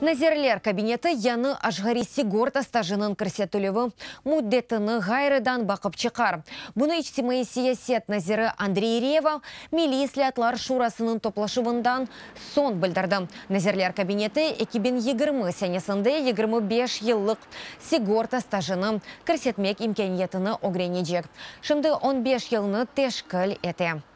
Назерлер кабинеті яны ажғари сигорта стажының кірсетілігі мұддетіні ғайрыдан бақып чықар. Бұны ичтимai сиясет назиры Андрей Рева милислиятлар шурасының топлашывындан сон білдірді. Назерлер кабинеті 2020 сенесінде 25 еллық сигорта стажының кірсетмек имкениетіні огренежек. Шымды 15 еліні тешкіл еті.